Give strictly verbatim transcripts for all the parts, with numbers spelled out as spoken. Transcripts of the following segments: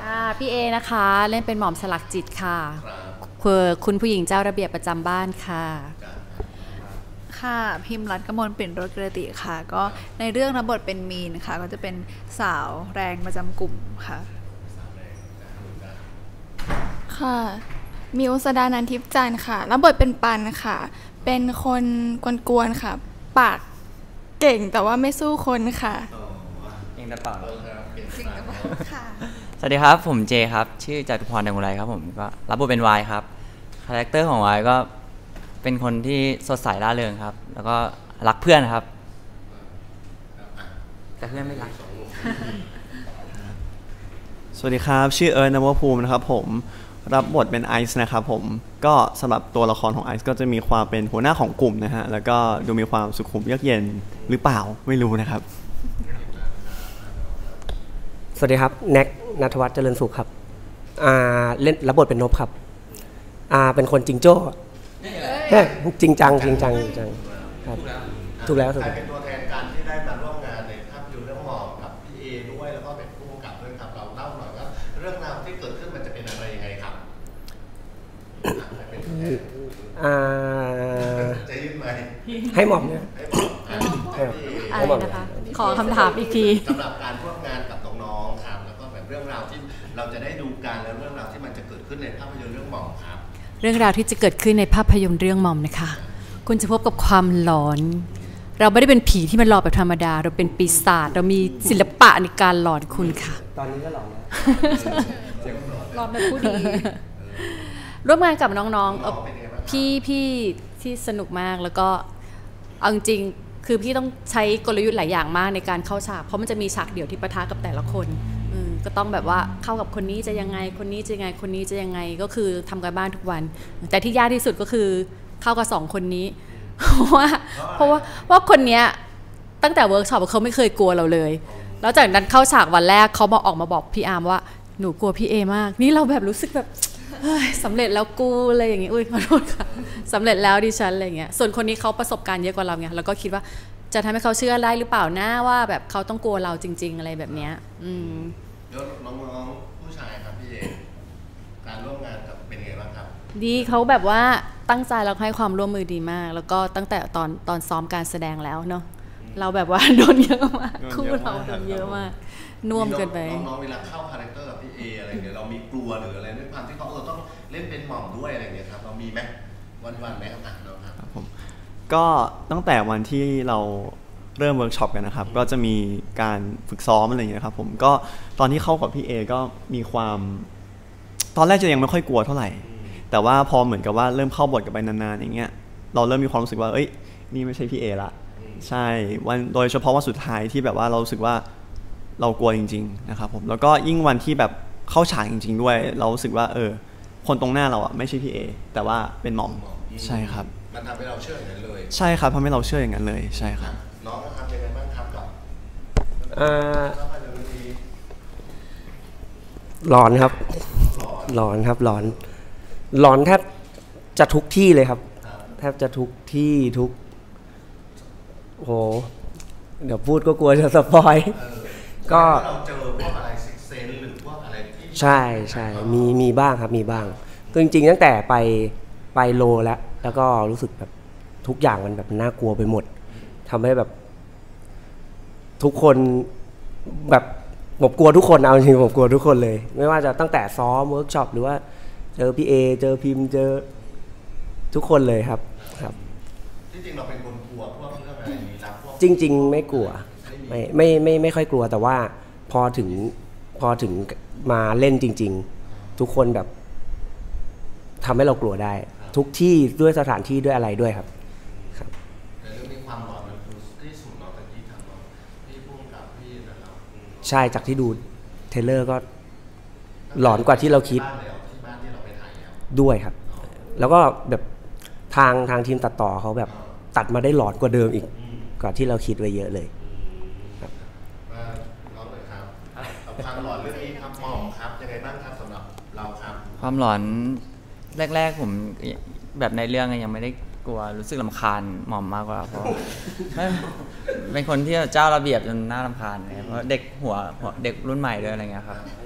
ค่ะพี่เอนะคะเล่นเป็นหม่อมสลักจิตค่ะคือคุณผู้หญิงเจ้าระเบียบประจำบ้านค่ะค่ะพิมพ์รัตน์กมลปิ่นรสกระติค่ะก็ในเรื่องรับบทเป็นมีนค่ะก็จะเป็นสาวแรงประจำกลุ่มค่ะค่ะมิวสดานันทิพย์จันทร์ค่ะรับบทเป็นปันค่ะเป็นคนกวนๆค่ะปากเก่งแต่ว่าไม่สู้คนค่ะเองแต่ปากจริงหรือเปล่าค่ะสวัสดีครับผมเจครับชื่อจตุพรดังอุไรครับผมก็รับบทเป็นวายครับคาแรคเตอร์ของวายก็เป็นคนที่สดใสร่าเริงครับแล้วก็รักเพื่อนครับแต่เพื่อนไม่รักสวัสดีครับชื่อเอิร์ธ นวภูมินะครับผมรับบทเป็นไอซ์นะครับผมก็สำหรับตัวละครของไอซ์ก็จะมีความเป็นหัวหน้าของกลุ่มนะฮะแล้วก็ดูมีความสุขุมเยือกเย็นหรือเปล่าไม่รู้นะครับสวัสดีครับแน็กณัฐวัฒน์เจริญสุขครับอ่าเล่นรับบทเป็นนพครับอ่าเป็นคนจริงโจ้จริงจังจริงจังจริงจังครับถูกแล้วถูกแล้วเป็นตัวแทนการที่ได้มาร่วมงานในภาพยนตร์เรื่องหมอกกับพี่เอด้วยแล้วก็เป็นผู้กำกับด้วยครับเราเล่าหน่อยว่าเรื่องราวที่เกิดขึ้นมันจะเป็นอะไรยังไงครับอ่าจะยื่นไหมให้หมอมเนี่ยอะไรนะคะขอคำถามอีกทีสำหรับการร่วมงานกับน้องๆครับแล้วก็แบบเรื่องราวที่เราจะได้ดูกันแล้วเรื่องราวที่มันจะเกิดขึ้นในภาพยนตร์เรื่องหมอกครับเรื่องราวที่จะเกิดขึ้นในภาพยนตร์เรื่องมอมนะคะคุณจะพบกับความหลอนเราไม่ได้เป็นผีที่มันหลอกแบบธรรมดาเราเป็นปีศาจเรามีศิลปะในการหลอนคุณค่ะตอนนี้ก็หลอนแล้วหลอนแบบผู้ดีร่วมงานกับน้องๆพี่พี่ที่สนุกมากแล้วก็เอาจริงคือพี่ต้องใช้กลยุทธ์หลายอย่างมากในการเข้าฉากเพราะมันจะมีฉากเดี่ยวที่ปะทะกับแต่ละคนก็ต้องแบบว่าเข้ากับคนนี้จะยังไงคนนี้จะยังไงคนนี้จะยังไงก็คือทำกันบ้านทุกวันแต่ที่ยากที่สุดก็คือเข้ากับสองคนนี้เพราะว่าเพราะว่าว่าคนเนี้ยตั้งแต่เวิร์กช็อปเขาไม่เคยกลัวเราเลยแล้วจากนั้นเข้าฉากวันแรกเขามาออกมาบอกพี่อาร์มว่าหนูกลัวพี่เอมากนี่เราแบบรู้สึกแบบสำเร็จแล้วกูอะไรอย่างเงี้ยอุ้ยขอโทษค่ะสำเร็จแล้วดิฉันอะไรเงี้ยส่วนคนนี้เขาประสบการณ์เยอะกว่าเราไงแล้วก็คิดว่าจะทำให้เขาเชื่อได้หรือเปล่านะว่าแบบเขาต้องกลัวเราจริงๆอะไรแบบเนี้ยอืมแล้วน้องๆผู้ชายครับพี่เอการร่วมงานกับเป็นไงบ้างครับดีเขาแบบว่าตั้งใจแล้วให้ความร่วมมือดีมากแล้วก็ตั้งแต่ตอนตอนซ้อมการแสดงแล้วเนาะเราแบบว่าโดนเยอะมากคู่เราโดนเยอะมากน่วมเกินไปน้องๆเวลาเข้าคาแรคเตอร์กับพี่เออะไรเงี้ยเรามีกลัวหรืออะไรด้วยความที่เขาเออต้องเล่นเป็นหม่อมด้วยอะไรเงี้ยครับเรามีไหมวันๆไหมครับน้องครับผมก็ตั้งแต่วันที่เราเริ่มเวิร์กช็อปกันนะครับก็จะมีการฝึกซ้อมอะไรอย่างเงี้ยครับผมก็ตอนที่เข้ากับพี่เอก็มีความตอนแรกจะยังไม่ค่อยกลัวเท่าไหร่แต่ว่าพอเหมือนกับว่าเริ่มเข้าบทกันไปนานๆอย่างเงี้ยเราเริ่มมีความรู้สึกว่าเอ้ยนี่ไม่ใช่พี่เอละใช่วันโดยเฉพาะวันสุดท้ายที่แบบว่าเรารู้สึกว่าเรากลัวจริงๆนะครับผมแล้วก็ยิ่งวันที่แบบเข้าฉากจริงๆด้วยเรารู้สึกว่าเออคนตรงหน้าเราอ่ะไม่ใช่พี่เอแต่ว่าเป็นหม่อมใช่ครับมันทำให้เราเชื่ออย่างนั้นเลยใช่ครับทำให้เราเชื่ออย่างนั้นเลยใช่ครับน้องทำยังไงบ้างครับกับหลอนครับหลอนครับหลอนหลอนแทบจะทุกที่เลยครับแทบจะทุกที่ทุกโหเดี๋ยวพูดก็กลัวจะสปอยก็เราเจอพวกอะไรซิกเซนหรือพวกอะไรที่ใช่ใช่มีมีบ้างครับมีบ้างคือจริงๆตั้งแต่ไปไปโลแล้วแล้วก็รู้สึกแบบทุกอย่างมันแบบน่ากลัวไปหมดทำให้แบบทุกคนแบบผมกลัวทุกคนเอาจริงผมกลัวทุกคนเลยไม่ว่าจะตั้งแต่ซ้อมเวิร์กช็อปหรือว่าเจอพี่เอเจอพิมเจอทุกคนเลยครับครับจริงๆเราเป็นคนกลัวพวกเรื่องอะไรมีรักพวกจริงๆไม่กลัวไม่ไม่ไม่ไม่ค่อยกลัวแต่ว่าพอถึงพอถึงมาเล่นจริงๆทุกคนแบบทำให้เรากลัวได้ทุกที่ด้วยสถานที่ด้วยอะไรด้วยครับครับแต่เรื่องนี้ความหลอนมันคือที่สุดเนาะแต่ที่ทำเราพี่พุ่งกับพี่นะเราใช่จากที่ดูเทเลอร์ก็หลอนกว่าที่เราคิดที่บ้านที่เราไปถ่ายด้วยครับแล้วก็แบบทางทางทีมตัดต่อเขาแบบตัดมาได้หลอนกว่าเดิมอีกกว่าที่เราคิดไว้เยอะเลยครับน้องเลยครับความหลอนเรื่องนี้ครับหม่อมครับยังไงบ้างครับสำหรับเราครับความหลอนแรกๆผมแบบในเรื่องยังไม่ได้กลัวรู้สึกรำคาญหม่อมมากกว่าเพราะเป็นคนที่เจ้าระเบียบจนน่ารำคาญเลยเพราะเด็กหัวเด็กรุ่นใหม่ด้วยอะไรเงี้ยครับ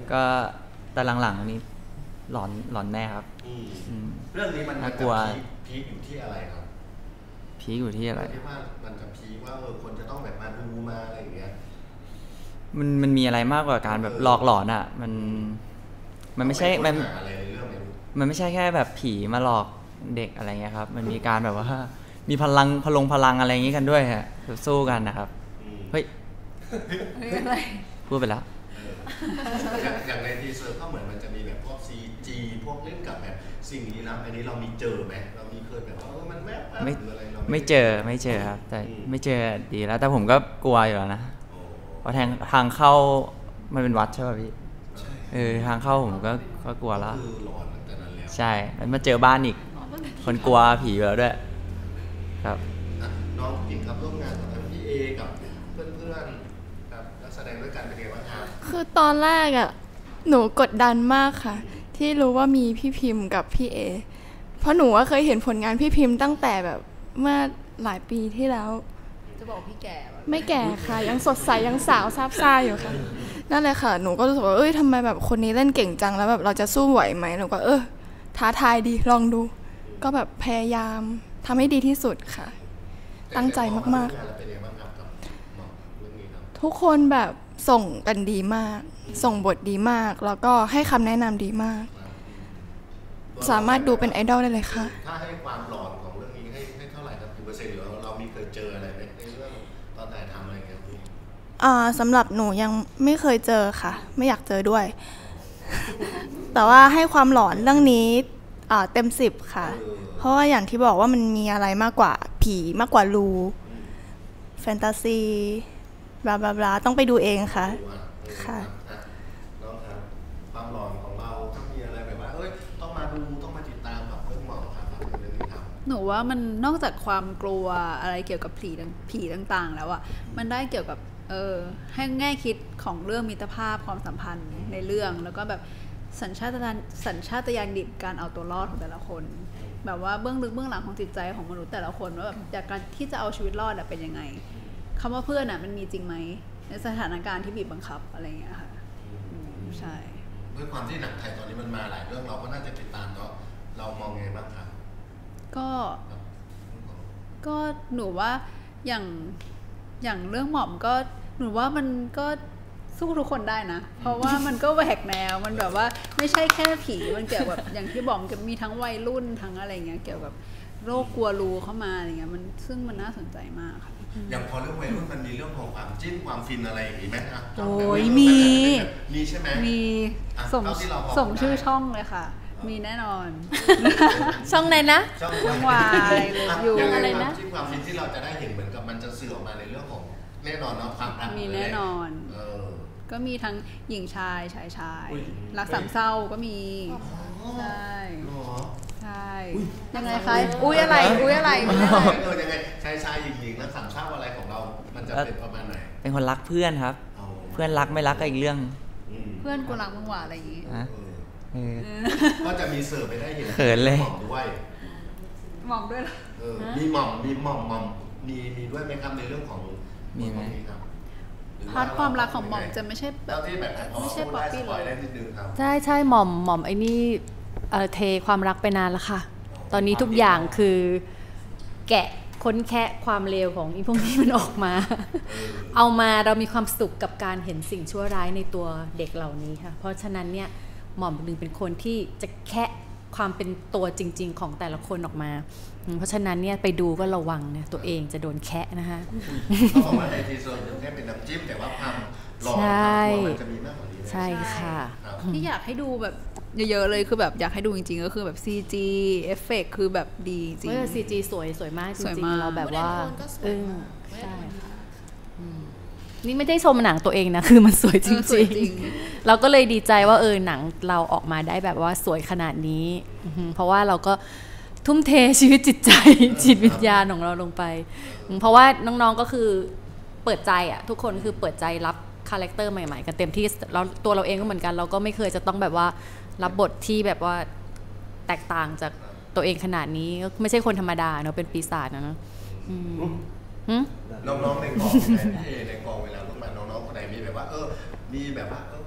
ก็แต่หลังๆนี้หลอนหลอนแน่ครับอืมอืมเรื่องนี้มันน่ากลัวจะพีคอยู่ที่อะไรครับพีคอยู่ที่อะไรที่ว่ามันจะพีคว่าเออคนจะต้องแบบมาดูมาอะไรอย่างเงี้ยมันมันมีอะไรมากกว่าการแบบหลอกหลอนอ่ะ มันมันไม่ใช่มันต้องปค้หาอะไรในเรื่องนี้มันไม่ใช่แค่แบบผีมาหลอกเด็กอะไรเงี้ยครับ มันมีการแบบว่า มีพลังพลงพลังอะไรอย่างงี้กันด้วยฮะสู้กันนะครับอืมเฮ้ยเฮ้ยอะไรพูดไปแล้วเอออย่างอย่างในทีเซอร์ก็เหมือนมันจะมีแบบพวก ซี จี พวกเล่นกับแบบสิ่งนี้นะอันนี้เรามีเจอไหมเรามีเคยแบบว่าเออมันแวบๆไม่หรืออะไรเราไม่เจอไม่เจอครับ แต่อืมไม่เจอดีแล้ว แต่ผมก็กลัวอยู่แล้วนะโอ้เพราะทางทางเข้ามันเป็นวัดใช่ป่ะพี่ใช่เออทางเข้าผมก็ก็กลัวแล้วคือหลอนตั้งแต่นั้นแล้วใช่แล้วมาเจอบ้านอีก คนกลัวผีอยู่แล้วด้วย ครับอ่ะน้องผู้หญิงครับร่วมงานกับทั้งพี่เอกับเพื่อนๆกับนักแสดงด้วยกันเป็นไงบ้างครับคือตอนแรกอะหนูกดดันมากค่ะ ที่รู้ว่ามีพี่พิมพ์กับพี่เอ เพราะหนูว่าเคยเห็นผลงานพี่พิมพ์ตั้งแต่แบบเมื่อหลายปีที่แล้วจะบอกพี่แก่ปะไม่แก่ค่ะ ยังสดใสยังสาวซาบซ่าอยู่ค่ะ นั่นเลยค่ะ หนูก็รู้สึกว่าเอ้ยทำไมแบบคนนี้เล่นเก่งจังแล้วแบบเราจะสู้ไหวไหมหนูก็เออท้าทายดีลองดู ก็แบบพยายามทำให้ดีที่สุดค่ะ ตั้งใจมากๆเป็นยังไงบ้างครับกับหมอเรื่องนี้ครับๆ ทุกคนแบบส่งกันดีมาก ส่งบทดีมาก แล้วก็ให้คำแนะนำดีมาก สามารถดูเป็นไอดอลได้เลยค่ะถ้าให้ความหลอนของเรื่องนี้ให้ให้เท่าไหร่ครับกี่เปอร์เซ็นต์หรือเราเรามีเคยเจออะไรไหมในเรื่องตอนถ่ายทำอะไรอย่างเงี้ยพี่อ่าสำหรับหนูยังไม่เคยเจอค่ะ ไม่อยากเจอด้วย แต่ว่าให้ความหลอนเรื่องนี้อ่าเต็มสิบค่ะ เพราะว่าอย่างที่บอกว่ามันมีอะไรมากกว่าผีมากกว่ารูแฟนตาซีบลาบลาบลาต้องไปดูเองค่ะดูอ่ะเออค่ะอ่ะน้องครับความหลอนของเราถ้ามีอะไรแบบว่าเอ้ยต้องมาดูต้องมาติดตามกับเรื่องหมอครับเรื่องนี้ครับหนูว่ามันนอกจากความกลัวอะไรเกี่ยวกับผีต่างผีต่างๆ แล้วอ่ะมันได้เกี่ยวกับเออให้แง่คิดของเรื่องมิตรภาพความสัมพันธ์ในเรื่องแล้วก็แบบสัญชาตญาณสัญชาตญาณดิบการเอาตัวรอดของแต่ละคน แบบว่าเบื้องลึกเบื้องหลังของจิตใจของมนุษย์แต่ละคนว่าแบบจากการที่จะเอาชีวิตรอดอะเป็นยังไงคำว่าเพื่อนอะมันมีจริงไหมในสถานการณ์ที่บีบบังคับอะไรอย่างเงี้ยค่ะอืมใช่ด้วยความที่หนังไทยตอนนี้มันมาหลายเรื่องเราก็น่าจะติดตามเนาะเรามองไงบ้างครับก็ ก็หนูว่าอย่างอย่างเรื่องหม่อมก็หนูว่ามันก็สู้ทุกคนได้นะ เพราะว่ามันก็แหวกแนวมันแบบว่าไม่ใช่แค่ผีมันเกี่ยวกับ อย่างที่บอกมันมีทั้งวัยรุ่นทั้งอะไรเงี้ยเกี่ยวกับโรคกลัวรูเข้ามาอะไรเงี้ยมันซึ่งมันน่าสนใจมากค่ะอย่างพอเรื่องวัยรุ่นมันมีเรื่องของความจิ้นความฟินอะไรอย่างนี้ไหมครับโอ้ยแบบมีมีใช่ไหมมีอ่ะส่งเท่าที่เราบอกส่งชื่อได้ช่องเลยค่ะ มีแน่นอนช่องไหนนะช่องช่องวายอยู่ยังไงอะไรควานะมจิ้นความฟินที่เราจะได้เห็นเหมือนกับมันจะสื่อออกมาในเรื่องของแน่นอนเนาะความรักมีแน่นอนเออก็มีทั้งหญิงชายชายชายอุ๊ยรักสามเศร้าก็มีใช่หรอใช่ยังไงคะอุ้ยอะไรอุ้ยอะไรอุ้ยอะไรเออยังไงชายชายหญิงหญิงแล้วสามเศร้าอะไรของเรา มันจะเป็นประมาณไหนเป็นคนรักเพื่อนครับเอาเพื่อนรักไม่รักก็อีกเรื่องอืมเพื่อนกูรักมึงหว่าอะไรอย่างงี้ฮะเออเออก็จะมีเสิร์ฟไปได้เห็นเขินเลยหม่อมด้วยหมอมด้วยเหรอเออมีหม่อมมีหม่อมหม่อมมีมีด้วยไหมครับในเรื่องของมีไหมครับพาร์ทความรักของหมอมจะไม่ใช่แบเท่าบที่แบบพอไม่ใช่พูดได้ป๊อปปี้สปอยเลยได้นิดนึงครับใช่ใช่หม่อมหม่อมไอ้นี่เอ่อเทความรักไปนานแล้วค่ะ ตอนนี้ทุกอย่างคือแกะค้นแคะความเลวของอีพวกนี้มันออกมา เอามาเรามีความสุขกับการเห็นสิ่งชั่วร้ายในตัวเด็กเหล่านี้ค่ะ เพราะฉะนั้นเนี่ยหม่อมหนึ่งเป็นคนที่จะแคะความเป็นตัวจริง ๆ ของแต่ละคนออกมาอืมเพราะฉะนั้นเนี่ยไปดูก็ระวังนะตัวเองจะโดนแคะนะคะเขาบอกว่าในทีเซอร์มันแค่เป็นน้ำจิ้มแต่ว่าความร้อนใช่ความกลัวมันจะมีมากกว่านี้นะใช่ค่ะครับที่อยากให้ดูแบบเยอะๆเลยคือแบบอยากให้ดูจริงๆก็คือแบบ ซี จี เอฟเฟกต์คือแบบดีจริงเมื่อซีจีสวยสวยมากจสวยริงมากๆเราแบบว่าโมเดลโทนก็สวยเออมากใช่ค่ะอืมนี่ไม่ได้ชมหนังตัวเองนะ คือมันสวยจเออสวยริงจริงๆ เราก็เลยดีใจว่าเออหนังเราออกมาได้แบบว่าสวยขนาดนี้อือหือเพราะว่าเราก็ทุ่มเทชีวิตจิตใจ จิตวิญญาณของเราลงไปอืมเพราะว่าน้องๆก็คือเปิดใจอะทุกคนคือเปิดใจรับคาแรคเตอร์ใหม่ๆกันเต็มที่แล้วตัวเราเองก็เหมือนกัน เราก็ไม่เคยจะต้องแบบว่ารับบทที่แบบว่าแตกต่างจากตัวเองขนาดนี้ก็ไม่ใช่คนธรรมดาเนาะเป็นปีศาจนะเนอะอืมหืมน้องๆในกองในพี่เอในกองเวลาลูกมาน้องๆคนไหนมีแบบว่า เออ มีแบบว่าเออ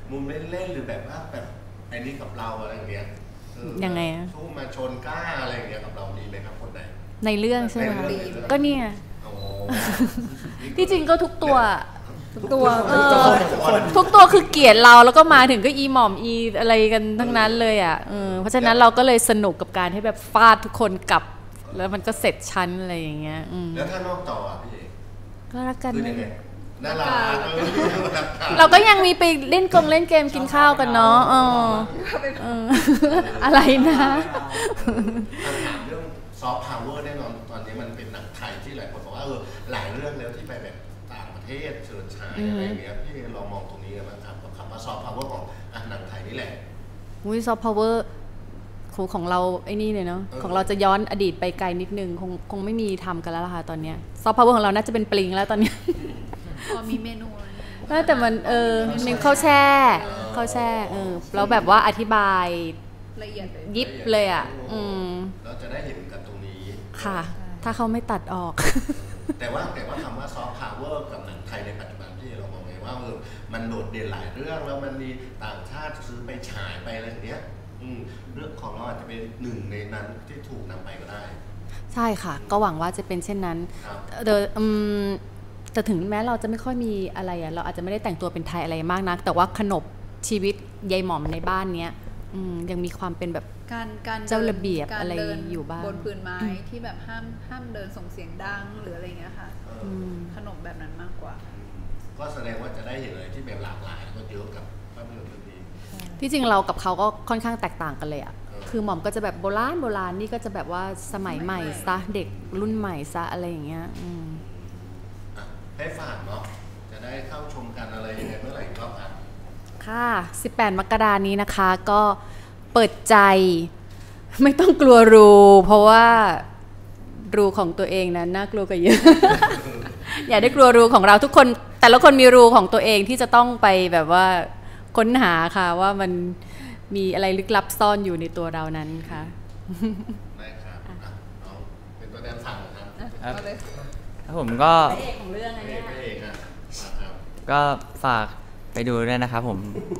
มุมเล่นๆหรือแบบว่าแบบไอ้นี่กับเราอะไรอย่างเงี้ยเออยังไงอะสู้มาชนกล้าอะไรอย่างเงี้ยกับเรามีไหมครับคนไหนในเรื่องใช่ไหมคะในเรื่องก็เนี่ยโอ้ที่จริงก็ทุกตัวทุกตัวเอทุกอคนทุกตัวคือเกลียดเราแล้วก็มาถึงก็อีหม่อมอีอะไรกันทั้งนั้นเลยอ่ะเออเพราะฉะนั้นเราก็เลยสนุกกับการให้แบบฟาดทุกคนกลับ แล้วมันก็เสร็จชั้นอะไรอย่างเงี้ยอืมแล้วถ้านอกจออ่ะพี่เอกก็รักกันคือเลยังไงยน่ารักเออรักกันเราก็ยังมีไปเล่นกงเล่นเกมกินข้าวกันเนาะเออเอออะไรนะคำถามเรื่องซอฟต์พาวเวอร์แน่นอนตอนนี้มันเป็นหนังไทยที่หลายคนบอกว่าเออหลายเรื่องแล้วที่ไปแบบต่างประเทศเชิญชายอะไรอย่างเงี้ยพี่เรามองตรงนี้กันบ้างครับกับคำว่าซอฟต์พาวเวอร์ของอ่ะหนังไทยนี่แหละอุ้ยซอฟต์พาวเวอร์ของเราไอ้นี่เลยเนาะเออของเราจะย้อนอดีตไปไกลนิดนึงคงคงไม่มีทำกันแล้วล่ะค่ะตอนเนี้ยซอฟต์พาวเวอร์ของเราน่าจะเป็นปลิงแล้วตอนเนี้ยพอมีเมนูอะไรเนี่ยน่าแต่มันเออมันข้าวแช่ข้าวแช่เออแล้วแบบว่าอธิบายละเอียดเลยยิบเลยอ่ะอืมเราจะได้เห็นกันตรงนี้ค่ะ ถ้าเขาไม่ตัดออกแต่ว่าแต่ว่าคำว่าซอฟต์พาวเวอร์กับหนังไทยในปัจจุบันที่เรามองไงว่าเออมันโดดเด่นหลายเรื่องแล้วมันมีต่างชาติซื้อไปฉายไปอะไรอย่างเงี้ยอืมเรื่องของเราอาจจะเป็นหนึ่งในนั้นที่ถูกนำไปก็ได้ใช่ค่ะ ก็หวังว่าจะเป็นเช่นนั้นครับเดออืมแต่ถึงแม้เราจะไม่ค่อยมีอะไรอะเราอาจจะไม่ได้แต่งตัวเป็นไทยอะไรมากนัก แต่ว่าขนบชีวิตยายหม่อมในบ้านเนี้ยอืมยังมีความเป็นแบบการการเจ้าระเบียบกาอะไรเดินอยู่บ้างบนพื้นไม้ที่แบบห้ามห้ามเดินส่งเสียงดังหรืออะไรเงี้ยค่ะเอออืมขนมแบบนั้นมากกว่าก็แสดงว่าจะได้เห็นอะไรที่แบบหลากหลายแล้วก็เยอะกับภาพยนตร์เรื่องนี้ที่จริงเรากับเขาก็ค่อนข้างแตกต่างกันเลยอะเออคือหม่อมก็จะแบบโบราณโบราณนี่ก็จะแบบว่าสมัยใหม่ซะเด็กรุ่นใหม่ซะอะไรอย่างเงี้ยอืมอ่ะให้ฝากเนาะจะได้เข้าชมกันอะไรยังไงเมื่อไหร่อีกรอบครับค่ะ สิบแปด มกรานี้นะคะ ก็เปิดใจ ไม่ต้องกลัวรู เพราะว่ารูของตัวเองนั้นน่ากลัวกว่าเยอะ อย่าได้กลัวรูของเราทุกคน แต่ละคนมีรูของตัวเองที่จะต้องไปแบบว่าค้นหาค่ะว่ามันมีอะไรลึกลับซ่อนอยู่ในตัวเรานั้นค่ะได้ครับอ่ะน้องเป็นตัวแทนสั่งครับครับเอาเลยครับผมก็พระเอกของเรื่องอันเอเนี้กยไม่เอกอ่ะมาครับก็ฝากไปดูด้วยนะครับผม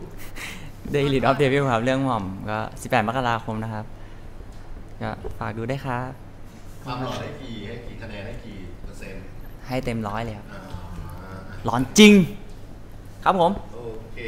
The Elite of Devil ครับ เรื่องหม่อมก็สิบแปด มกราคมนะครับก็ฝากดูได้วยครับความหล่อได้กี่ให้กี่คะแนนให้กี่เปอร์เซ็นต์ให้เต็มร้อยเลยครับอ่าร้อนจริง ครับผมโอ